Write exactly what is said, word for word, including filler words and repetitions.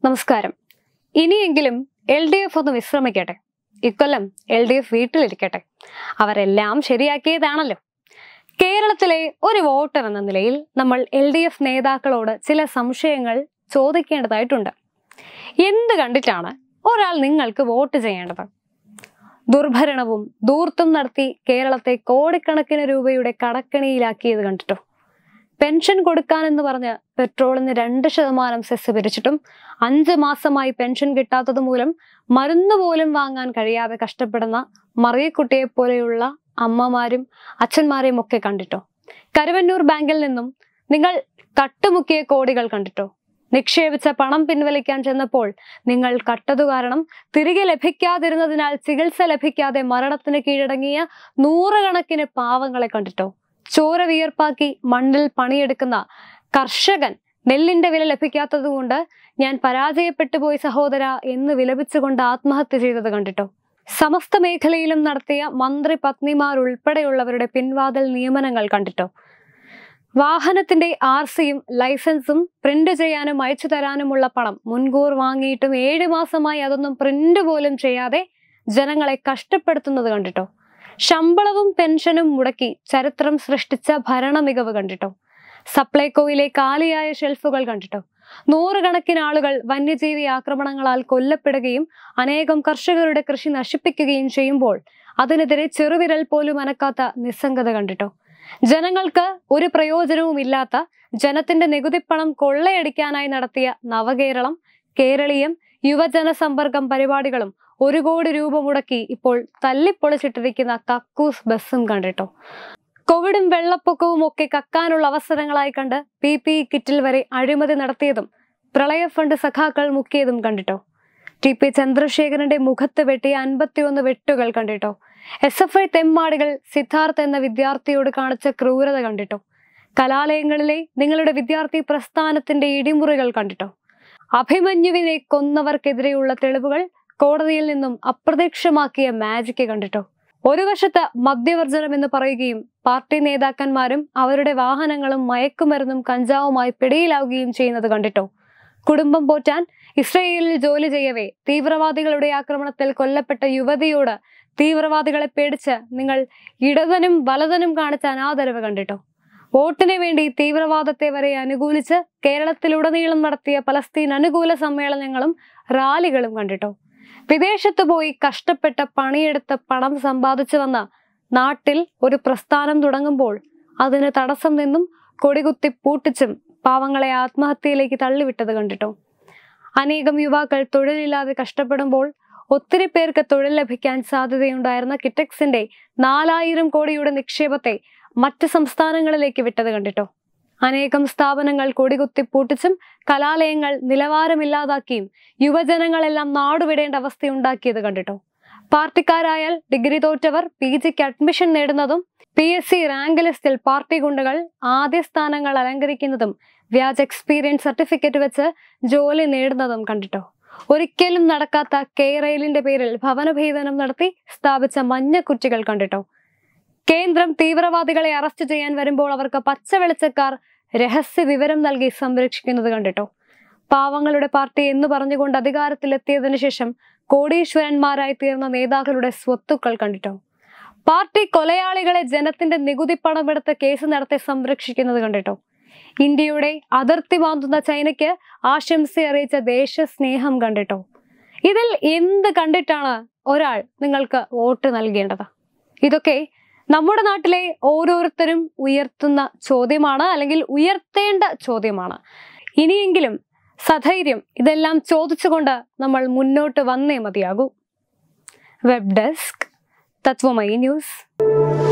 നമസ്കാരം. ഇനിയെങ്കിലും L D F ഒന്ന് വിശ്രമിക്കട്ടെ. ഇക്കൊല്ലം എൽ ഡി എഫ് വീട്ടിലിരിക്കട്ടെ. അവരെല്ലാം ശരിയാക്കിയതാണല്ലോ. കേരളത്തിലെ ഒരു വോട്ടർ എന്ന നിലയിൽ നമ്മൾ എൽ ഡി എഫ് നേതാക്കളോട് ചില സംശയങ്ങൾ ചോദിക്കേണ്ടതായിട്ടുണ്ട്. എന്ത് കണ്ടിട്ടാണ് ഒരാൾ നിങ്ങൾക്ക് വോട്ട് ചെയ്യേണ്ടത്? ദുർഭരണവും ധൂർത്തും നടത്തി കേരളത്തെ കോടിക്കണക്കിന് രൂപയുടെ കടക്കണിയിലാക്കിയത് കണ്ടിട്ടോ? പെൻഷൻ കൊടുക്കാനെന്ന് പറഞ്ഞ് പെട്രോളിന് രണ്ട് ശതമാനം സെസ് പിരിച്ചിട്ടും അഞ്ച് മാസമായി പെൻഷൻ കിട്ടാത്തത് മൂലം മരുന്ന് പോലും വാങ്ങാൻ കഴിയാതെ കഷ്ടപ്പെടുന്ന മറിയക്കുട്ടിയെ പോലെയുള്ള അമ്മമാരും അച്ഛന്മാരെയും ഒക്കെ കണ്ടിട്ടോ? കരുവന്നൂർ ബാങ്കിൽ നിന്നും നിങ്ങൾ കട്ടുമുക്കിയ കോടികൾ കണ്ടിട്ടോ? നിക്ഷേപിച്ച പണം പിൻവലിക്കാൻ ചെന്നപ്പോൾ നിങ്ങൾ കട്ടതു കാരണം തിരികെ ലഭിക്കാതിരുന്നതിനാൽ ചികിത്സ ലഭിക്കാതെ മരണത്തിന് കീഴടങ്ങിയ നൂറുകണക്കിന് പാവങ്ങളെ കണ്ടിട്ടോ? ചോര വിയർപ്പാക്കി മണ്ണിൽ പണിയെടുക്കുന്ന കർഷകൻ നെല്ലിന്റെ വില ലഭിക്കാത്തത് കൊണ്ട് ഞാൻ പരാജയപ്പെട്ടു പോയി സഹോദര എന്ന് വിലപിച്ചുകൊണ്ട് ആത്മഹത്യ ചെയ്തത് കണ്ടിട്ടോ? സമസ്ത മേഖലയിലും നടത്തിയ മന്ത്രി പത്നിമാർ ഉൾപ്പെടെയുള്ളവരുടെ പിൻവാതിൽ നിയമനങ്ങൾ കണ്ടിട്ടോ? വാഹനത്തിന്റെ ആർ സിയും ലൈസൻസും പ്രിന്റ് ചെയ്യാനും അയച്ചു തരാനുമുള്ള പണം മുൻകൂർ വാങ്ങിയിട്ടും ഏഴു മാസമായി അതൊന്നും പ്രിന്റ് പോലും ചെയ്യാതെ ജനങ്ങളെ കഷ്ടപ്പെടുത്തുന്നത് കണ്ടിട്ടോ? ശമ്പളവും പെൻഷനും മുടക്കി ചരിത്രം സൃഷ്ടിച്ച ഭരണ മികവ് കണ്ടിട്ടോ? സപ്ലൈകോയിലെ കാലിയായ ഷെൽഫുകൾ കണ്ടിട്ടോ? നൂറുകണക്കിന് ആളുകൾ വന്യജീവി ആക്രമണങ്ങളാൽ കൊല്ലപ്പെടുകയും അനേകം കർഷകരുടെ കൃഷി നശിപ്പിക്കുകയും ചെയ്യുമ്പോൾ അതിനെതിരെ ചെറുവിരൽ പോലും അനക്കാത്ത നിസ്സംഗത കണ്ടിട്ടോ? ജനങ്ങൾക്ക് ഒരു പ്രയോജനവും ഇല്ലാത്ത ജനത്തിന്റെ നികുതിപ്പണം കൊള്ളയടിക്കാനായി നടത്തിയ നവകേരളം, കേരളീയം, യുവജന സമ്പർക്കം പരിപാടികളും ഒരു കോടി രൂപ മുടക്കി ഇപ്പോൾ തല്ലിപ്പൊളിച്ചിട്ടിരിക്കുന്ന കക്കൂസ് ബസ്സും കണ്ടിട്ടോ? കോവിഡും വെള്ളപ്പൊക്കവും ഒക്കെ കക്കാനുള്ള അവസരങ്ങളായി കണ്ട് പി പി ഇ കിറ്റിൽ വരെ അഴിമതി നടത്തിയതും പ്രളയ ഫണ്ട് സഖാക്കൾ മുക്കിയതും കണ്ടിട്ടോ? ടി പി ചന്ദ്രശേഖരന്റെ മുഖത്ത് വെട്ടിയ അൻപത്തിയൊന്ന് വെട്ടുകൾ കണ്ടിട്ടോ? എസ് എഫ് ഐ തെമ്മാടികൾ സിദ്ധാർത്ഥ് എന്ന വിദ്യാർത്ഥിയോട് കാണിച്ച ക്രൂരത കണ്ടിട്ടോ? കലാലയങ്ങളിലെ നിങ്ങളുടെ വിദ്യാർത്ഥി പ്രസ്ഥാനത്തിന്റെ ഇടിമുറികൾ കണ്ടിട്ടോ? അഭിമന്യുവിനെ കൊന്നവർക്കെതിരെയുള്ള തെളിവുകൾ കോടതിയിൽ നിന്നും അപ്രത്യക്ഷമാക്കിയ മാജിക് കണ്ടിട്ടോ? ഒരു വശത്ത് മദ്യവർജനം എന്ന് പറയുകയും പാർട്ടി നേതാക്കന്മാരും അവരുടെ വാഹനങ്ങളും മയക്കുമരുന്നും കഞ്ചാവുമായി പിടിയിലാവുകയും ചെയ്യുന്നത് കണ്ടിട്ടോ? കുടുംബം പോറ്റാൻ ഇസ്രയേലിൽ ജോലി ചെയ്യവേ തീവ്രവാദികളുടെ ആക്രമണത്തിൽ കൊല്ലപ്പെട്ട യുവതിയോട് തീവ്രവാദികളെ പേടിച്ച് നിങ്ങൾ ഇടതനും വലതനും കാണിച്ച അനാദരവ് കണ്ടിട്ടോ? വോട്ടിന് വേണ്ടി തീവ്രവാദത്തെ വരെ അനുകൂലിച്ച് കേരളത്തിലുടനീളം നടത്തിയ പലസ്തീൻ അനുകൂല സമ്മേളനങ്ങളും റാലികളും കണ്ടിട്ടോ? വിദേശത്ത് പോയി കഷ്ടപ്പെട്ട പണിയെടുത്ത് പണം സമ്പാദിച്ചു വന്ന നാട്ടിൽ ഒരു പ്രസ്ഥാനം തുടങ്ങുമ്പോൾ അതിന് തടസ്സം നിന്നും കൊടികുത്തി പൂട്ടിച്ചും പാവങ്ങളെ ആത്മഹത്യയിലേക്ക് തള്ളിവിട്ടത് കണ്ടിട്ടോ? അനേകം യുവാക്കൾ തൊഴിലില്ലാതെ കഷ്ടപ്പെടുമ്പോൾ ഒത്തിരി പേർക്ക് തൊഴിൽ ലഭിക്കാൻ സാധ്യതയുണ്ടായിരുന്ന കിറ്റക്സിന്റെ നാലായിരം കോടിയുടെ നിക്ഷേപത്തെ മറ്റ് സംസ്ഥാനങ്ങളിലേക്ക് വിട്ടത് കണ്ടിട്ടോ? അനേകം സ്ഥാപനങ്ങൾ കൊടികുത്തി പൂട്ടിച്ചും കലാലയങ്ങൾ നിലവാരമില്ലാതാക്കിയും യുവജനങ്ങളെല്ലാം നാടുവിടേണ്ട അവസ്ഥയുണ്ടാക്കിയത് കണ്ടിട്ടോ? പാർട്ടിക്കാരായാൽ ഡിഗ്രി തോറ്റവർ പി ജിക്ക് അഡ്മിഷൻ നേടുന്നതും പി എസ് സി റാങ്ക് ലിസ്റ്റിൽ പാർട്ടി ഗുണ്ടകൾ ആദ്യ സ്ഥാനങ്ങൾ അലങ്കരിക്കുന്നതും വ്യാജ എക്സ്പീരിയൻസ് സർട്ടിഫിക്കറ്റ് വെച്ച് ജോലി നേടുന്നതും കണ്ടിട്ടോ? ഒരിക്കലും നടക്കാത്ത കെ റെയിലിന്റെ പേരിൽ ഭവനഭേദനം നടത്തി സ്ഥാപിച്ച മഞ്ഞക്കുറ്റികൾ കണ്ടിട്ടോ? കേന്ദ്രം തീവ്രവാദികളെ അറസ്റ്റ് ചെയ്യാൻ വരുമ്പോൾ അവർക്ക് പച്ച വെളിച്ചക്കാർ രഹസ്യ വിവരം നൽകി സംരക്ഷിക്കുന്നത് കണ്ടിട്ടോ? പാവങ്ങളുടെ പാർട്ടി എന്ന് പറഞ്ഞുകൊണ്ട് അധികാരത്തിലെത്തിയതിനു ശേഷം കോടീശ്വരന്മാരായി തീർന്ന നേതാക്കളുടെ സ്വത്തുക്കൾ കണ്ടിട്ടോ? പാർട്ടി കൊലയാളികളെ ജനത്തിന്റെ നികുതി പണമെടുത്ത് കേസ് നടത്തി സംരക്ഷിക്കുന്നത് കണ്ടിട്ടോ? ഇന്ത്യയുടെ അതിർത്തി മാന്തുന്ന ചൈനയ്ക്ക് ആശംസ അറിയിച്ച ദേശസ്നേഹം കണ്ടിട്ടോ? ഇതിൽ എന്ത് കണ്ടിട്ടാണ് ഒരാൾ നിങ്ങൾക്ക് വോട്ട് നൽകേണ്ടത്? ഇതൊക്കെ നമ്മുടെ നാട്ടിലെ ഓരോരുത്തരും ഉയർത്തുന്ന ചോദ്യമാണ്, അല്ലെങ്കിൽ ഉയർത്തേണ്ട ചോദ്യമാണ്. ഇനിയെങ്കിലും സധൈര്യം ഇതെല്ലാം ചോദിച്ചുകൊണ്ട് നമ്മൾ മുന്നോട്ട് വന്നേ മതിയാകൂ. Web desk Tatwamayi news.